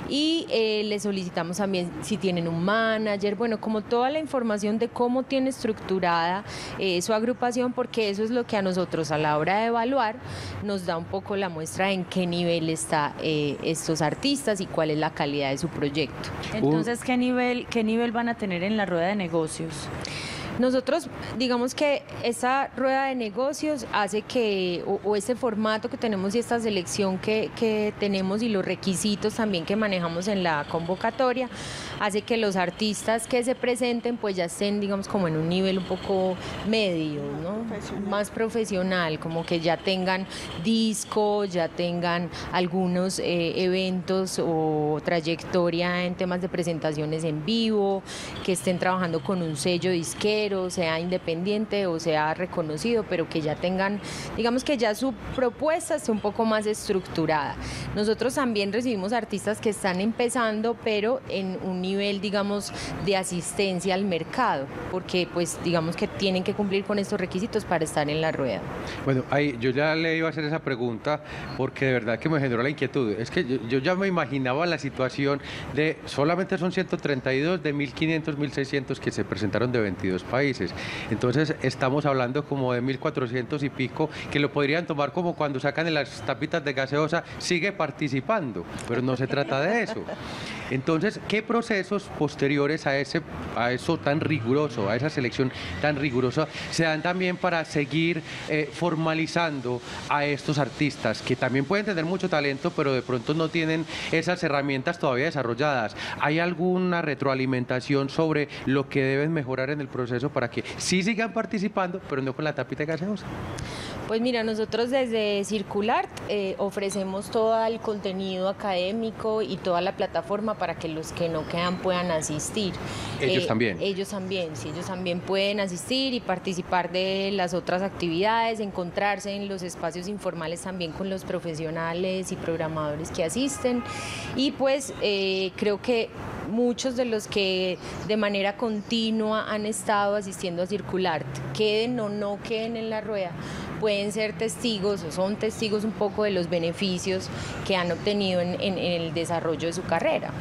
Y les solicitamos también si tienen un manager, bueno, como toda la información de cómo tiene estructurada su agrupación, porque eso es lo que a nosotros a la hora de evaluar nos da un poco la muestra en qué nivel está estos artistas y cuál es la calidad de su proyecto. Entonces, ¿qué nivel van a tener en la rueda de negocios? Nosotros, digamos que esa rueda de negocios hace que, o ese formato que tenemos y esta selección que tenemos y los requisitos también que manejamos en la convocatoria, hace que los artistas que se presenten pues ya estén, digamos, como en un nivel un poco medio, ¿no? Más profesional, como que ya tengan discos, ya tengan algunos eventos o trayectoria en temas de presentaciones en vivo, que estén trabajando con un sello disquero, sea independiente o sea reconocido, pero que ya tengan, digamos que ya su propuesta esté un poco más estructurada. Nosotros también recibimos artistas que están empezando, pero en un nivel, digamos, de asistencia al mercado, porque pues digamos que tienen que cumplir con estos requisitos para estar en la rueda. Bueno, yo ya le iba a hacer esa pregunta porque de verdad que me generó la inquietud. Es que yo ya me imaginaba la situación de solamente son 132 de 1.500, 1.600 que se presentaron de 22 países. Entonces estamos hablando como de 1.400 y pico que lo podrían tomar como cuando sacan en las tapitas de gaseosa, sigue participando, pero no se trata de eso. Entonces, ¿qué procesos posteriores a eso tan riguroso, a esa selección tan rigurosa, se dan también para seguir formalizando a estos artistas que también pueden tener mucho talento, pero de pronto no tienen esas herramientas todavía desarrolladas? ¿Hay alguna retroalimentación sobre lo que deben mejorar en el proceso para que sí sigan participando, pero no con la tapita de gaseosa? Pues mira, nosotros desde Circulart ofrecemos todo el contenido académico y toda la plataforma para que los que no quedan puedan asistir. ¿Ellos también? Ellos también, sí, ellos también pueden asistir y participar de las otras actividades, encontrarse en los espacios informales también con los profesionales y programadores que asisten. Y pues creo que muchos de los que de manera continua han estado asistiendo a Circulart, queden o no queden en la rueda, pueden ser testigos o son testigos un poco de los beneficios que han obtenido en el desarrollo de su carrera.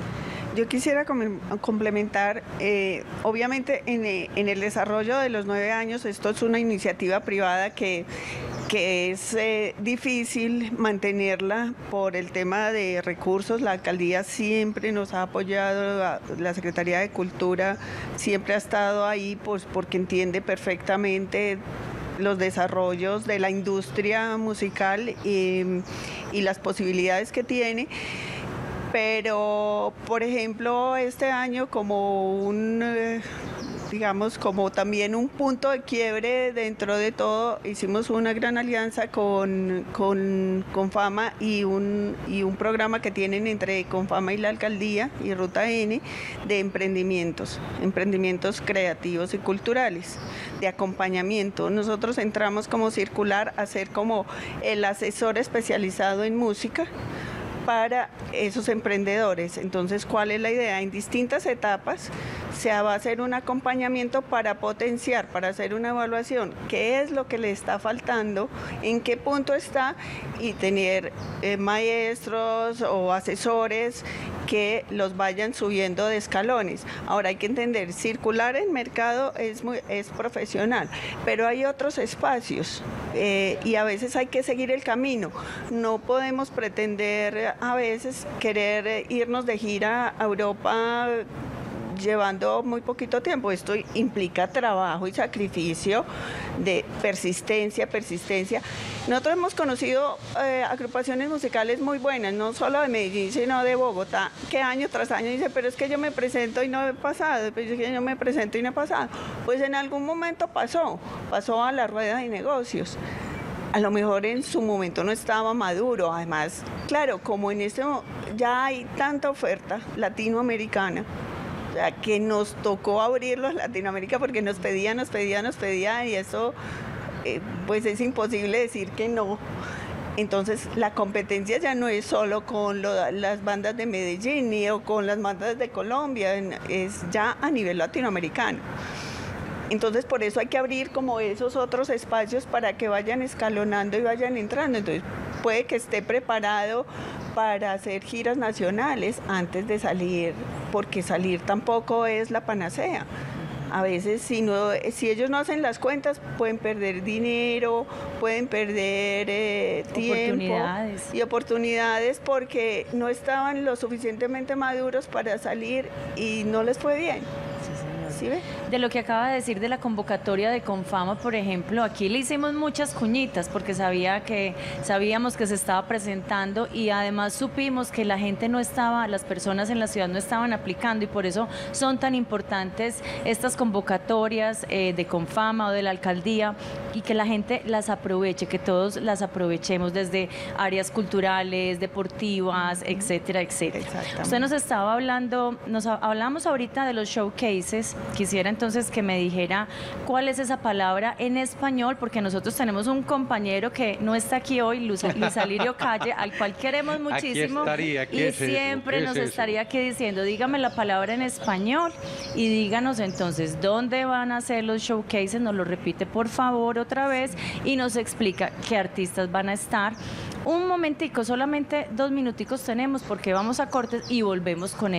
Yo quisiera complementar, obviamente en el desarrollo de los 9 años, esto es una iniciativa privada que es difícil mantenerla por el tema de recursos. La alcaldía siempre nos ha apoyado, la Secretaría de Cultura siempre ha estado ahí, pues porque entiende perfectamente los desarrollos de la industria musical y las posibilidades que tiene. Pero, por ejemplo, este año como digamos, como también un punto de quiebre dentro de todo, hicimos una gran alianza con Confama y un programa que tienen entre Confama y la alcaldía y Ruta N de emprendimientos creativos y culturales, de acompañamiento. Nosotros entramos como Circular a ser como el asesor especializado en música para esos emprendedores. Entonces, ¿cuál es la idea? En distintas etapas se va a hacer un acompañamiento para potenciar, para hacer una evaluación, qué es lo que le está faltando, en qué punto está, y tener maestros o asesores que los vayan subiendo de escalones. Ahora hay que entender, Circular en mercado es profesional, pero hay otros espacios y a veces hay que seguir el camino. No podemos pretender a veces querer irnos de gira a Europa llevando muy poquito tiempo. Esto implica trabajo y sacrificio, de persistencia. Nosotros hemos conocido agrupaciones musicales muy buenas, no solo de Medellín, sino de Bogotá, que año tras año dice, pero es que yo me presento y no he pasado, pues es que yo me presento y no he pasado. Pues en algún momento pasó a la rueda de negocios. A lo mejor en su momento no estaba maduro. Además, claro, como en este ya hay tanta oferta latinoamericana, o sea, que nos tocó abrirlos Latinoamérica porque nos pedían y eso pues es imposible decir que no. Entonces la competencia ya no es solo con las bandas de Medellín ni o con las bandas de Colombia, es ya a nivel latinoamericano. Entonces por eso hay que abrir como esos otros espacios para que vayan escalonando y vayan entrando. Entonces puede que esté preparado para hacer giras nacionales antes de salir, porque salir tampoco es la panacea. A veces si ellos no hacen las cuentas pueden perder dinero, pueden perder tiempo y oportunidades porque no estaban lo suficientemente maduros para salir y no les fue bien. ¿Sí ve? De lo que acaba de decir de la convocatoria de Confama, por ejemplo, aquí le hicimos muchas cuñitas porque sabíamos que se estaba presentando y además supimos que la gente no estaba, las personas en la ciudad no estaban aplicando y por eso son tan importantes estas convocatorias de Confama o de la alcaldía y que la gente las aproveche, que todos las aprovechemos desde áreas culturales, deportivas, etcétera, etcétera. Usted nos estaba hablando, hablamos ahorita de los showcases. Quisiera entonces que me dijera cuál es esa palabra en español, porque nosotros tenemos un compañero que no está aquí hoy, Luis Alirio Calle, al cual queremos muchísimo y siempre nos estaría aquí diciendo, dígame la palabra en español y díganos entonces dónde van a ser los showcases, nos lo repite por favor otra vez y nos explica qué artistas van a estar. Un momentico, solamente 2 minuticos tenemos porque vamos a cortes y volvemos con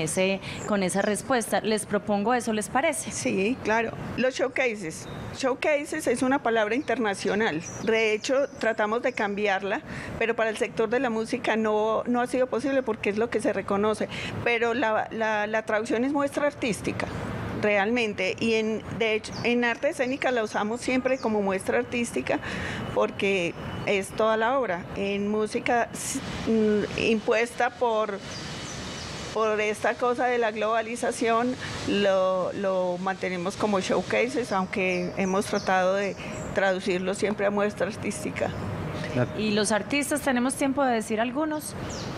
esa respuesta. Les propongo eso, ¿les parece? Sí, claro. Los showcases. Showcases es una palabra internacional. De hecho, tratamos de cambiarla, pero para el sector de la música no ha sido posible porque es lo que se reconoce. Pero la traducción es muestra artística. Realmente, y de hecho en arte escénica la usamos siempre como muestra artística porque es toda la obra. En música impuesta por esta cosa de la globalización lo mantenemos como showcases, aunque hemos tratado de traducirlo siempre a muestra artística. ¿Y los artistas tenemos tiempo de decir algunos?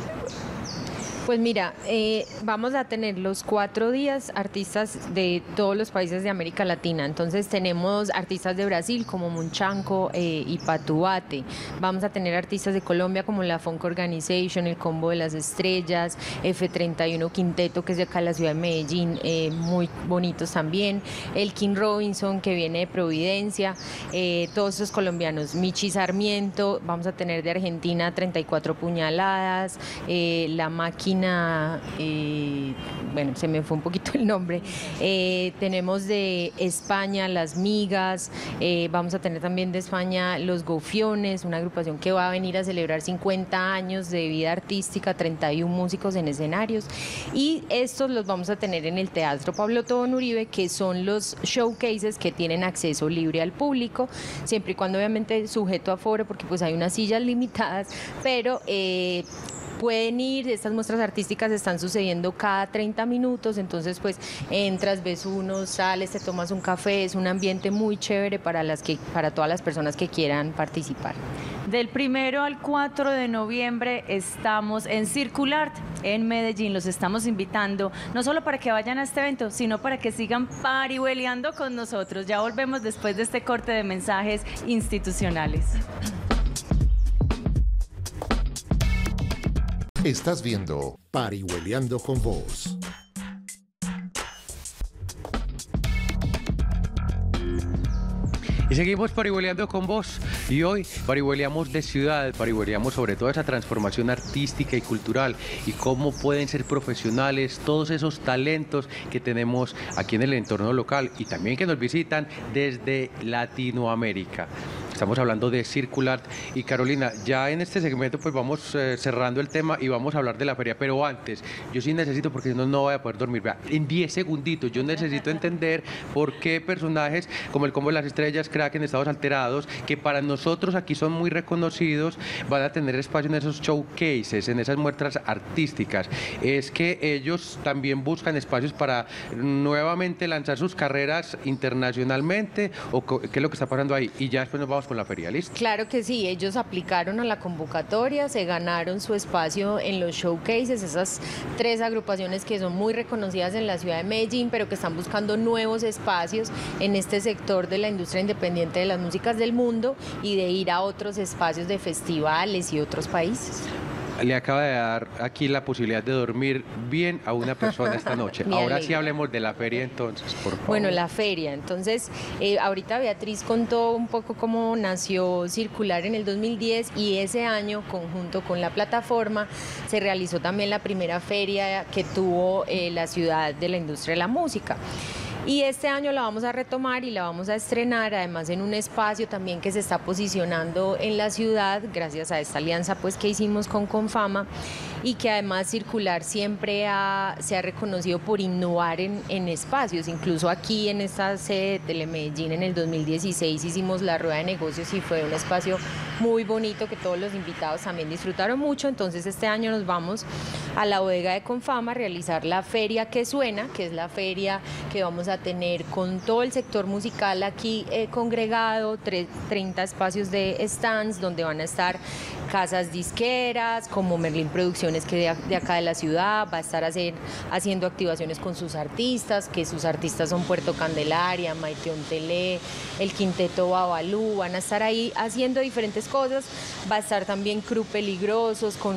Pues mira, vamos a tener los 4 días artistas de todos los países de América Latina. Entonces tenemos artistas de Brasil como Munchanco y Patuate. Vamos a tener artistas de Colombia como la Funk Organization, el Combo de las Estrellas, F31 Quinteto, que es de acá en la ciudad de Medellín, muy bonitos también. El King Robinson, que viene de Providencia. Todos esos colombianos. Michi Sarmiento. Vamos a tener de Argentina 34 Puñaladas, La Máquina máquina, bueno, se me fue un poquito el nombre. Tenemos de España Las Migas, vamos a tener también de España Los Gofiones, una agrupación que va a venir a celebrar 50 años de vida artística, 31 músicos en escenarios, y estos los vamos a tener en el Teatro Pablo Tobón Uribe, que son los showcases que tienen acceso libre al público, siempre y cuando obviamente sujeto a aforo, porque pues hay unas sillas limitadas, pero pueden ir. Estas muestras artísticas están sucediendo cada 30 minutos, entonces pues entras, ves uno, sales, te tomas un café, es un ambiente muy chévere para todas las personas que quieran participar. Del 1 al 4 de noviembre estamos en Circulart, en Medellín. Los estamos invitando, no solo para que vayan a este evento, sino para que sigan parihueleando con nosotros. Ya volvemos después de este corte de mensajes institucionales. Estás viendo Parihueleando con Vos. Y seguimos parihueleando con vos. Y hoy parihueleamos de ciudad, parihueleamos sobre toda esa transformación artística y cultural y cómo pueden ser profesionales todos esos talentos que tenemos aquí en el entorno local y también que nos visitan desde Latinoamérica. Estamos hablando de Circulart. Y Carolina, ya en este segmento pues vamos cerrando el tema y vamos a hablar de la feria, pero antes, yo sí necesito, porque si no, no voy a poder dormir. Vea, en 10 segunditos, yo necesito entender por qué personajes como el Combo de las Estrellas, Kraken, Estados Alterados, que para nosotros aquí son muy reconocidos, van a tener espacio en esos showcases, en esas muestras artísticas. Es que ellos también buscan espacios para nuevamente lanzar sus carreras internacionalmente, o qué es lo que está pasando ahí, y ya después nos vamos con la feria, ¿listo? Claro que sí, ellos aplicaron a la convocatoria, se ganaron su espacio en los showcases, esas 3 agrupaciones que son muy reconocidas en la ciudad de Medellín, pero que están buscando nuevos espacios en este sector de la industria independiente de las músicas del mundo y de ir a otros espacios de festivales y otros países. Le acaba de dar aquí la posibilidad de dormir bien a una persona esta noche. Ahora sí hablemos de la feria entonces, por favor. Bueno, la feria. Entonces, ahorita Beatriz contó un poco cómo nació Circular en el 2010 y ese año, conjunto con la plataforma, se realizó también la primera feria que tuvo la ciudad de la industria de la música. Y este año la vamos a retomar y la vamos a estrenar, además en un espacio también que se está posicionando en la ciudad, gracias a esta alianza pues que hicimos con Confama, y que además Circular siempre se ha reconocido por innovar en espacios. Incluso aquí en esta sede de Telemedellín en el 2016 hicimos la rueda de negocios y fue un espacio muy bonito que todos los invitados también disfrutaron mucho. Entonces este año nos vamos a la bodega de Confama a realizar la feria que suena, que es la feria que vamos a tener con todo el sector musical aquí congregado, 30 espacios de stands donde van a estar casas disqueras como Merlin Producciones, que de acá de la ciudad va a estar haciendo activaciones con sus artistas, que sus artistas son Puerto Candelaria, Maite Ontelé, el Quinteto Babalú, van a estar ahí haciendo diferentes cosas. Va a estar también Crew Peligrosos con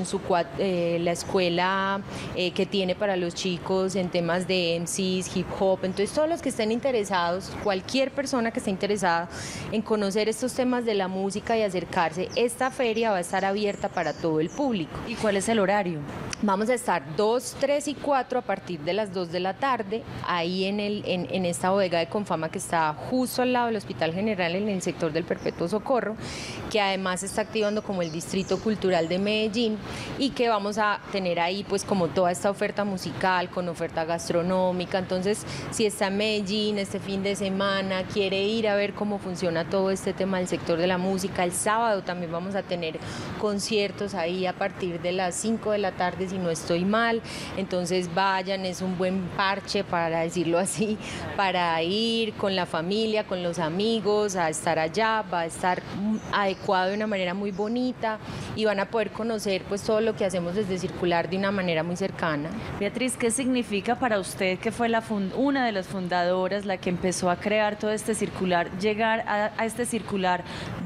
la escuela que tiene para los chicos en temas de MCs, hip hop. Entonces todos los que estén interesados, cualquier persona que esté interesada en conocer estos temas de la música y acercarse, esta feria va a estar abierta para todo el público. ¿Y cuál es el horario? Vamos a estar 2, 3 y 4 a partir de las 2 de la tarde, ahí en esta bodega de Confama que está justo al lado del Hospital General en el sector del Perpetuo Socorro, que además está activando como el Distrito Cultural de Medellín, y que vamos a tener ahí pues como toda esta oferta musical con oferta gastronómica. Entonces, si está en Medellín este fin de semana, quiere ir a ver cómo funciona todo este tema del sector de la música, el sábado también vamos a tener conciertos ahí a partir de las 5 de la tarde, si no estoy mal. Entonces vayan, es un buen parche, para decirlo así, para ir con la familia, con los amigos, a estar allá. Va a estar adecuado de una manera muy bonita y van a poder conocer pues todo lo que hacemos desde Circular de una manera muy cercana. Beatriz, ¿qué significa para usted, que fue una de las fundadoras, la que empezó a crear todo este Circular, llegar a este Circular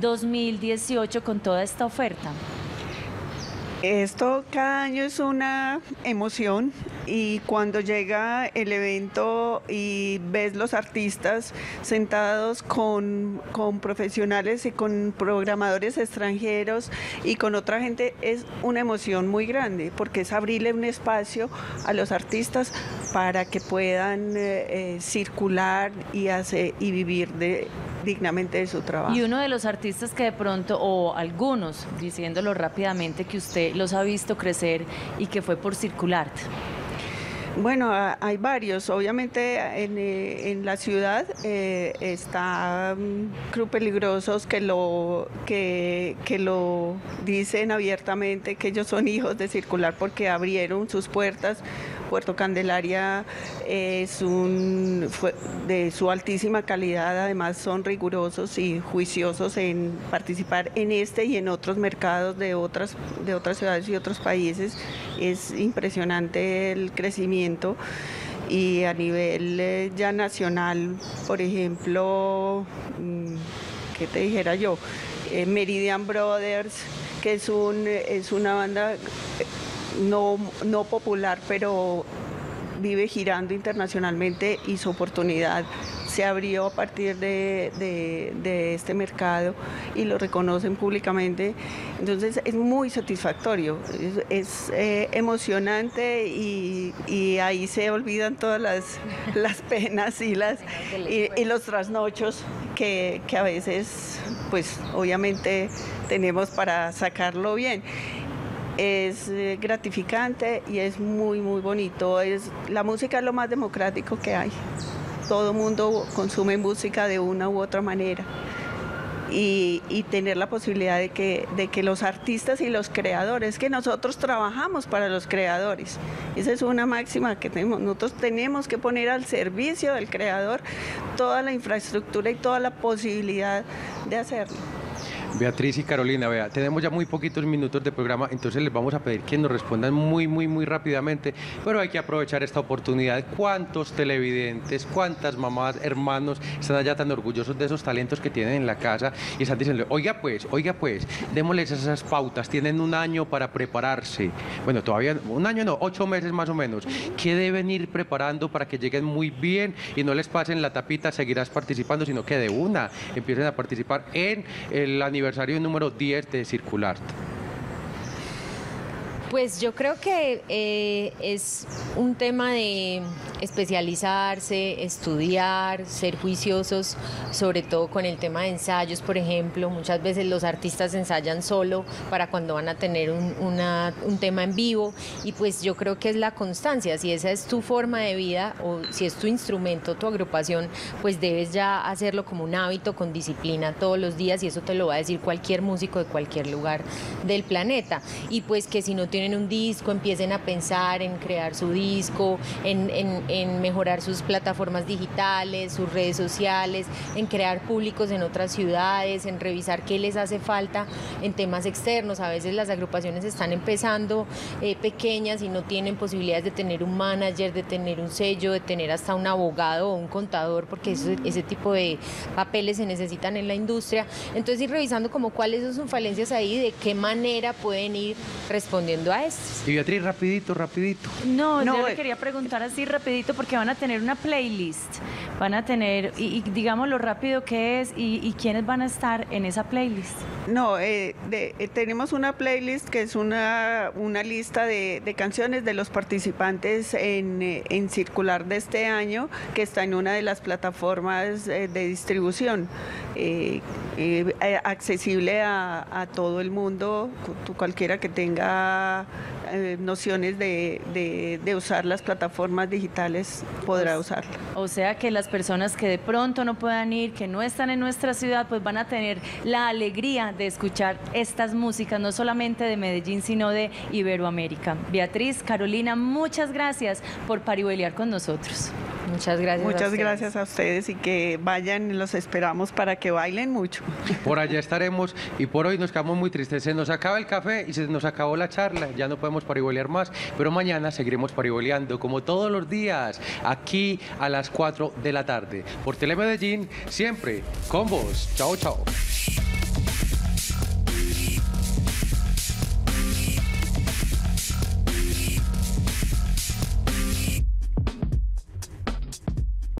2018 con toda esta oferta? Esto cada año es una emoción y cuando llega el evento y ves los artistas sentados con profesionales y con programadores extranjeros y con otra gente, es una emoción muy grande, porque es abrirle un espacio a los artistas para que puedan circular y vivir dignamente de su trabajo. Y uno de los artistas que de pronto, o algunos, diciéndolo rápidamente, que usted los ha visto crecer y que fue por Circulart. Bueno, hay varios. Obviamente en la ciudad está Club Peligrosos que lo dicen abiertamente que ellos son hijos de Circular porque abrieron sus puertas. Puerto Candelaria es de su altísima calidad, además son rigurosos y juiciosos en participar en este y en otros mercados de otras ciudades y otros países. Es impresionante el crecimiento y a nivel ya nacional, por ejemplo, ¿qué te dijera yo? Meridian Brothers, que es una banda no popular, pero vive girando internacionalmente y su oportunidad se abrió a partir de este mercado y lo reconocen públicamente. Entonces es muy satisfactorio, es emocionante y ahí se olvidan todas las penas y los trasnochos que a veces, pues obviamente tenemos para sacarlo bien. Es gratificante y es muy, muy bonito. La música es lo más democrático que hay. Todo el mundo consume música de una u otra manera. Y tener la posibilidad de que los artistas y los creadores, que nosotros trabajamos para los creadores. Esa es una máxima que tenemos. Nosotros tenemos que poner al servicio del creador toda la infraestructura y toda la posibilidad de hacerlo. Beatriz y Carolina, vea, tenemos ya muy poquitos minutos de programa, entonces les vamos a pedir que nos respondan muy rápidamente, pero hay que aprovechar esta oportunidad. ¿Cuántos televidentes, cuántas mamás, hermanos están allá tan orgullosos de esos talentos que tienen en la casa y están diciendo, oiga pues, démosles esas pautas, tienen un año para prepararse? Bueno, todavía un año no, 8 meses más o menos. ¿Qué deben ir preparando para que lleguen muy bien y no les pasen la tapita, seguirás participando, sino que de una empiecen a participar en el aniversario número 10 de Circulart? Pues yo creo que es un tema de especializarse, estudiar, ser juiciosos, sobre todo con el tema de ensayos, por ejemplo. Muchas veces los artistas ensayan solo para cuando van a tener un tema en vivo, y pues yo creo que es la constancia. Si esa es tu forma de vida o si es tu instrumento, tu agrupación, pues debes ya hacerlo como un hábito, con disciplina todos los días, y eso te lo va a decir cualquier músico de cualquier lugar del planeta. Y pues que si no tienen un disco, empiecen a pensar en crear su disco, en mejorar sus plataformas digitales, sus redes sociales, en crear públicos en otras ciudades, en revisar qué les hace falta en temas externos. A veces las agrupaciones están empezando pequeñas y no tienen posibilidades de tener un manager, de tener un sello, de tener hasta un abogado o un contador, porque ese tipo de papeles se necesitan en la industria. Entonces ir revisando como cuáles son sus falencias ahí, de qué manera pueden ir respondiendo a esto. Y Beatriz, rapidito. No, yo le quería preguntar así rapidito, porque van a tener una playlist, van a tener, y digamos lo rápido que es, y quiénes van a estar en esa playlist. No, tenemos una playlist que es una lista de canciones de los participantes en Circular de este año, que está en una de las plataformas de distribución, accesible a todo el mundo, cualquiera que tenga nociones de usar las plataformas digitales podrá usarla. O sea que las personas que de pronto no puedan ir, que no están en nuestra ciudad, pues van a tener la alegría de escuchar estas músicas, no solamente de Medellín, sino de Iberoamérica. Beatriz, Carolina, muchas gracias por parihueliar con nosotros. Muchas gracias. Muchas gracias a ustedes, y que vayan, los esperamos para que bailen mucho. Por allá estaremos, y por hoy nos quedamos muy tristes. Se nos acaba el café y se nos acabó la charla, ya no podemos parihueliar más, pero mañana seguiremos parihueliando como todos los días, aquí a las 4 de la tarde, por Telemedellín, siempre con vos. Chao, chao.